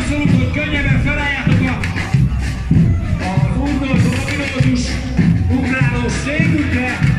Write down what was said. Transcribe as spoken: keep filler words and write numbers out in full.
javasolunk, hogy könnyebben felálljátok a, az undor, dominózus, ugrálós székükre.